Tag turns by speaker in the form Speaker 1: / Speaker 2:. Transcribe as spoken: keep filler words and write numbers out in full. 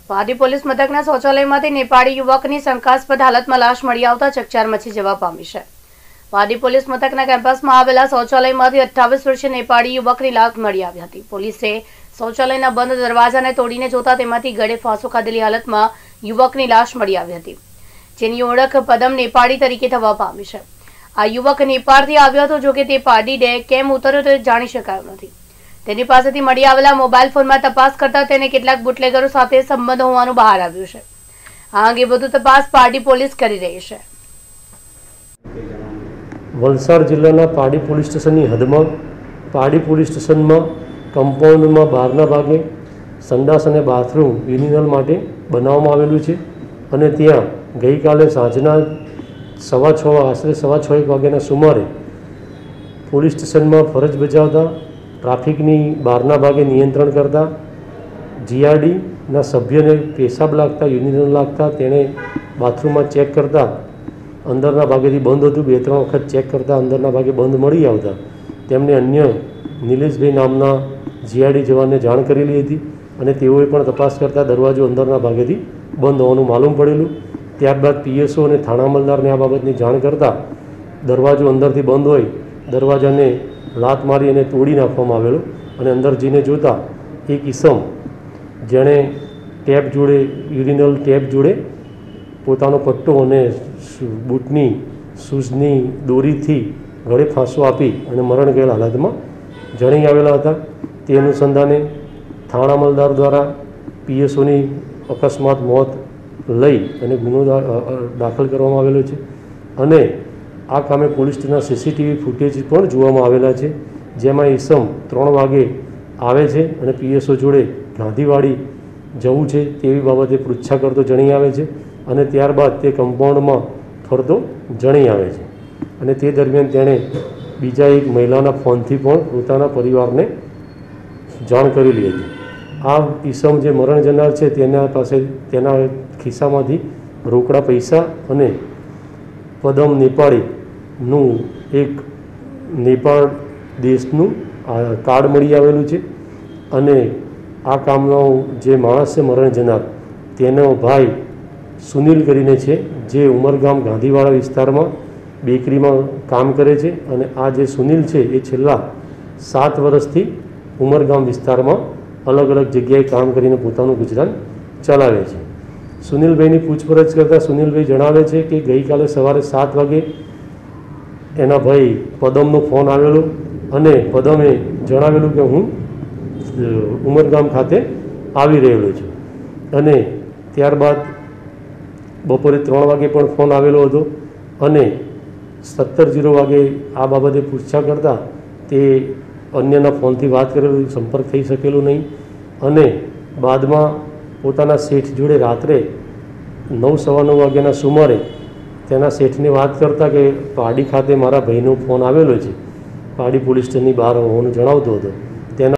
Speaker 1: Pardi police મથકના શૌચાલયમાંથી નેપાળી યુવકની શંકાસ્પદ હાલતમાં લાશ મળી આવતા ચકચાર મચી જવા પામી છે। પારડી પોલીસ મથકના કેમ્પસમાં આવેલા શૌચાલયમાંથી અઠ્ઠાવીસ વર્ષીય નેપાળી યુવકની લાશ મળી આવી હતી। પોલીસે શૌચાલયના બંધ દરવાજાને તોડીને જોતા તેમાંથી ગળે ફાંસો ખાધેલી હાલતમાં યુવકની લાશ મળી આવી હતી, જેની ઓળખ પદમ નેપાળી તરીકે થવા પામી છે। આ યુવક નેપાળથી આવ્યો હતો, જોકે તે પારડી ડે કેમ ઉતર્યો તે જાણી શકાયું નથી। તેની પાસેથી મળી આવેલા મોબાઈલ ફોનમાં તપાસ કરતા તેને કેટલાક બુટલેગરો સાથે સંબંધ હોવાનું બહાર આવ્યું છે। આ અંગે વધુ તપાસ પારડી પોલીસ કરી રહી છે।
Speaker 2: વલસાડ જિલ્લાના પારડી પોલીસ સ્ટેશનની હદમાં પારડી પોલીસ સ્ટેશનમાં કમ્પાઉન્ડમાં બહારના ભાગે સંડાસ અને બાથરૂમ યુરિનલ માટે બનાવવામાં આવેલું છે અને ત્યાં ગઈકાલે સાંજના સવા છ આશરે સવા છ એક વાગ્યાના સુમારે પોલીસ સ્ટેશનમાં ફરજ બજાવતા ટ્રાફિકની બહારના ભાગે નિયંત્રણ કરતા જીઆરડીના સભ્યને પેશાબ લાગતા યુરિનલ લાગતા તેણે બાથરૂમમાં ચેક કરતા અંદરના ભાગેથી બંધ હતું। બે ત્રણ વખત ચેક કરતાં અંદરના ભાગે બંધ મળી આવતા તેમને અન્ય નિલેશભાઈ નામના જીઆરડી જવાનને જાણ કરેલી હતી અને તેઓએ પણ તપાસ કરતાં દરવાજો અંદરના ભાગેથી બંધ હોવાનું માલુમ પડેલું। ત્યારબાદ પીએસઓ અને થાણા અમલદારને આ બાબતની જાણ કરતાં દરવાજો અંદરથી બંધ હોય દરવાજાને લાત મારી અને તોડી નાખવામાં આવેલો અને અંદર જઈને જોતાં એક ઈસમ જેણે ટેપ જોડે યુરિનલ ટેપ જોડે પોતાનો પટ્ટો અને બૂટની શૂઝની દોરીથી ગળે ફાંસો આપી અને મરણ ગયેલ હાલતમાં જણાઈ આવેલા હતા। તે અનુસંધાને થાણા અમલદાર દ્વારા પીએસઓની અકસ્માત મોત લઈ અને ગુનો દાખલ કરવામાં આવેલો છે અને આ કામે પોલીસ સ્ટેશનના સીસીટીવી ફૂટેજ પણ જોવામાં આવેલા છે, જેમાં ઈસમ ત્રણ વાગે આવે છે અને પીએસઓ જોડે ગાંધીવાડી જવું છે તેવી બાબતે પૃચ્છા કરતો જણાઈ આવે છે અને ત્યારબાદ તે કમ્પાઉન્ડમાં ફરતો જણાઈ આવે છે અને તે દરમિયાન તેણે બીજા એક મહિલાના ફોનથી પણ પોતાના પરિવારને જાણ કરેલી હતી। આ ઈસમ જે મરણ જનાર છે તેના પાસે તેના ખિસ્સામાંથી રોકડા પૈસા અને પદમ નેપાળીનું એક નેપાળ દેશનું કાર્ડ મળી આવેલું છે અને આ કામનો જે માણસ છે મરણ જનાર તેનો ભાઈ સુનિલ કરીને છે, જે ઉમરગામ ગાંધીવાડા વિસ્તારમાં બેકરીમાં કામ કરે છે અને આ જે સુનિલ છે એ છેલ્લા સાત વર્ષથી ઉમરગામ વિસ્તારમાં અલગ અલગ જગ્યાએ કામ કરીને પોતાનું ગુજરાન ચલાવે છે। સુનિલભાઈની પૂછપરછ કરતાં સુનિલભાઈ જણાવે છે કે ગઈકાલે સવારે સાત વાગે એના ભાઈ પદમનો ફોન આવેલો અને પદમે જણાવેલું કે હું ઉમરગામ ખાતે આવી રહેલો છું અને ત્યારબાદ બપોરે ત્રણ વાગે પણ ફોન આવેલો હતો અને સત્તર જીરો વાગે આ બાબતે પૂછા કરતાં તે અન્યના ફોનથી વાત કરેલું, સંપર્ક થઈ શકેલો નહીં અને બાદમાં પોતાના શેઠ જોડે રાત્રે નવ સવા નવ વાગ્યાના સુમારે તેના શેઠને વાત કરતા કે પારડી ખાતે મારા ભાઈનો ફોન આવેલો છે, પારડી પોલીસ સ્ટેશનની બહાર હોવાનું જણાવતો હતો